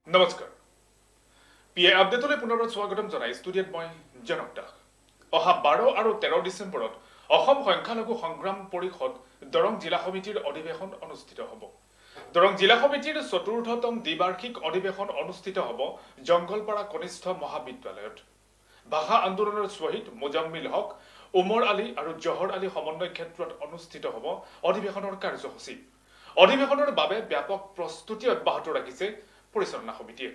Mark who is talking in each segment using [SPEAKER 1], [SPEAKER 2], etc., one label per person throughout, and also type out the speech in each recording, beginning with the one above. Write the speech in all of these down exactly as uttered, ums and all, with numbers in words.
[SPEAKER 1] নমস্কাৰ P A আপডেটলৈ পুনৰ স্বাগতম জনাই ষ্টুডিঅ'ত মই গঠনট অহা বাৰ আৰু তেৰ ডিচেম্বৰত অসম সংখ্যালঘু সংগ্ৰাম পৰিষদ দৰং জিলা সমিতিৰ অধিৱেশন অনুষ্ঠিত হ'ব। দৰং জিলা সমিতিৰ চতুৰ্থতম দ্বিবাৰ্ষিক অধিৱেশন অনুষ্ঠিত হ'ব জংগলপাৰা কনিষ্ঠ মহাবিদ্যালয়ত। ভাষা আন্দোলনৰ শ্বহীদ মোজাম্মিল হক, উমৰ আলী আৰু জহৰ আলী সমন্বয় ক্ষেত্ৰত অনুষ্ঠিত হ'ব অধিৱেশনৰ কাৰ্যসূচী। অধিৱেশনৰ বাবে ব্যাপক প্ৰস্তুতি অব্যাহত ৰাখিছে পৰিচালনা সমিতিয়ে।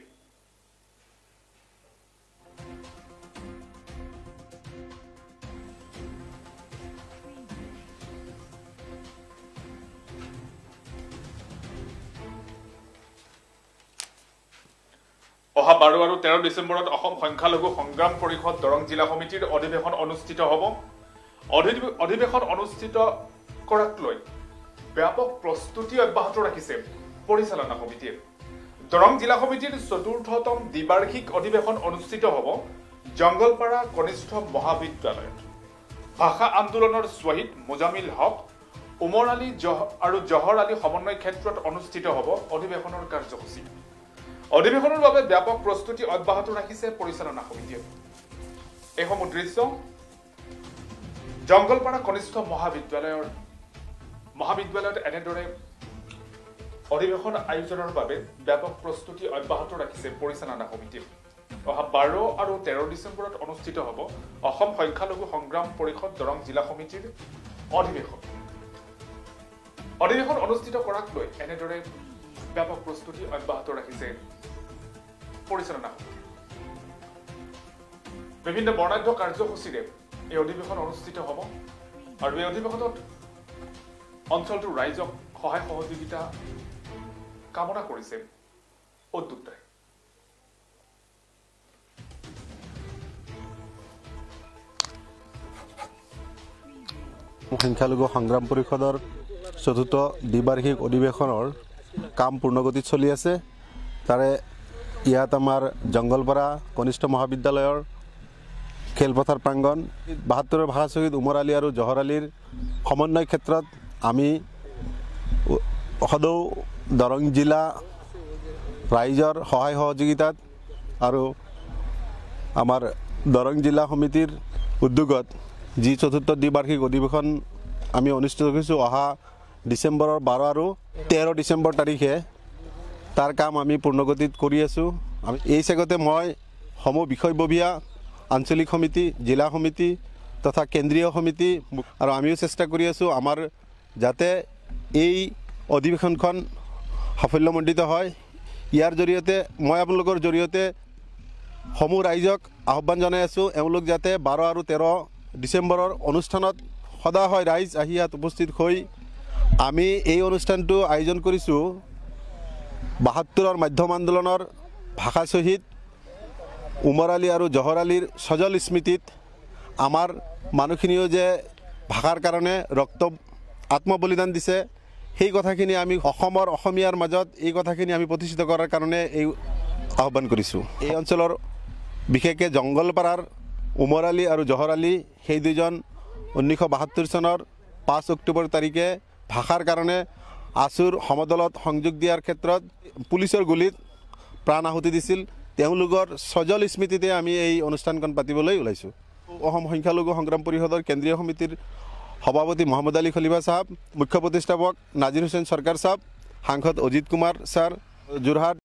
[SPEAKER 1] অহা বাৰ আৰু তেৰ ডিচেম্বৰত অসম সংখ্যালঘু সংগ্ৰাম পৰিষদ দৰং জিলা সমিতিৰ অধিৱেশন অনুষ্ঠিত হ'ব। অধিৱেশন অনুষ্ঠিত কৰাক লৈ ব্যাপক প্ৰস্তুতি অব্যাহত ৰাখিছে পৰিচালনা সমিতিয়ে। দৰং জিলা সমিতিৰ চতুৰ্থতম দ্বিবাৰ্ষিক অধিৱেশন অনুষ্ঠিত হ'ব জংগলপাৰা কনিষ্ঠ মহাবিদ্যালয়ত। ভাষা আন্দোলনৰ শ্বহীদ মোজাম্মিল হক, উমৰ আলী আৰু জহৰ আলী সমন্বয় ক্ষেত্ৰত অনুষ্ঠিত হ'ব অধিৱেশনৰ কাৰ্যসূচী। অধিৱেশনৰ বাবে ব্যাপক প্ৰস্তুতি অব্যাহত ৰাখিছে পৰিচালনা সমিতিয়ে। এইসমূহ দৃশ্য জংগলপাৰা কনিষ্ঠ মহাবিদ্যালয়ৰ মহাবিদ্যালয়ত এনেদৰে অধিৱেশন আয়োজনৰ বাবে ব্যাপক প্ৰস্তুতি অব্যাহত ৰাখিছে পৰিচালনা সমিতিয়ে। অহা বাৰ আৰু তেৰ ডিচেম্বৰত অনুষ্ঠিত হ'ব অসম সংখ্যালঘু সংগ্ৰাম পৰিষদ দৰং জিলা সমিতিৰ অধিৱেশন। অধিৱেশন অনুষ্ঠিত কৰাক লৈ এনেদৰে ব্যাপক প্ৰস্তুতি অব্যাহত ৰাখিছে পৰিচালনা সমিতি। বিভিন্ন বৰ্ণাঢ্য কাৰ্যসূচীৰে এই অধিৱেশন অনুষ্ঠিত হ'ব আৰু এই অধিৱেশনত অঞ্চলটোৰ ৰাইজক সহায় সহযোগিতা কামনা কৰিছে উদ্যোক্তাই।
[SPEAKER 2] সংখ্যালঘু সংগ্ৰাম পৰিষদৰ চতুৰ্থ দ্বিবাৰ্ষিক অধিৱেশনৰ কাম পূৰ্ণগতিত চলি আছে। তাৰে ইয়াত আমাৰ জংগলপাৰা কনিষ্ঠ মহাবিদ্যালয়ৰ খেলপথাৰ প্ৰাংগণ বাহাত্তৰৰ ভাষা শ্বহীদ উমৰ আলী আৰু জহৰ আলীৰ সমন্বয় ক্ষেত্ৰত আমি সদৌ দৰং জিলা ৰাইজৰ সহায় সহযোগিতাত আৰু আমাৰ দৰং জিলা সমিতিৰ উদ্যোগত যি চতুৰ্থ দ্বিবাৰ্ষিক অধিৱেশন আমি অনুষ্ঠিত কৰিছোঁ অহা ডিচেম্বৰৰ বাৰ আৰু তেৰ ডিচেম্বৰ তাৰিখে তাৰ কাম আমি পূৰ্ণগতিত কৰি আছোঁ। আমি এই চেগতে মই সমূহ বিষয়ববীয়া আঞ্চলিক সমিতি, জিলা সমিতি তথা কেন্দ্ৰীয় সমিতি আৰু আমিও চেষ্টা কৰি আছোঁ আমাৰ যাতে এই অধিৱেশনখন সাফল্যমণ্ডিত হয়। ইয়াৰ জৰিয়তে মই আপোনালোকৰ জৰিয়তে সমূহ ৰাইজক আহ্বান জনাই আছোঁ, এওঁলোক যাতে বাৰ আৰু তেৰ ডিচেম্বৰৰ অনুষ্ঠানত সদায় হয় ৰাইজ আহি ইয়াত উপস্থিত হৈ আমি এই অনুষ্ঠানটো আয়োজন কৰিছোঁ বাহাত্তৰৰ মাধ্যম আন্দোলনৰ ভাষা শ্বহীদ উমৰ আলী আৰু জহৰ আলীৰ সজল স্মৃতিত আমাৰ মানুহখিনিও যে ভাষাৰ কাৰণে ৰক্ত আত্মবলিদান দিছে, সেই কথাখিনি আমি অসমৰ অসমীয়াৰ মাজত এই কথাখিনি আমি প্ৰতিষ্ঠিত কৰাৰ কাৰণে এই আহ্বান কৰিছোঁ। এই অঞ্চলৰ বিশেষকৈ জংগলপাৰাৰ উমৰ আলী আৰু জহৰ আলী সেই দুজন ঊনৈছশ বাসত্তৰ চনৰ পাঁচ অক্টোবৰ তাৰিখে ভাষাৰ কাৰণে আছুৰ সমদলত সংযোগ দিয়াৰ ক্ষেত্ৰত পুলিচৰ গুলীত প্ৰাণ আহুতি দিছিল। তেওঁলোকৰ সজল স্মৃতিতে আমি এই অনুষ্ঠানখন পাতিবলৈ ওলাইছোঁ। অসম সংখ্যালঘু সংগ্ৰাম পৰিষদৰ কেন্দ্ৰীয় সমিতিৰ সভাপতি মহম্মদ আলী খলিফা চাহাব, মুখ্য প্ৰতিষ্ঠাপক নাজিৰ হুছেইন চৰকাৰ চাহাব, সাংসদ অজিত কুমাৰ ছাৰ, যোৰহাট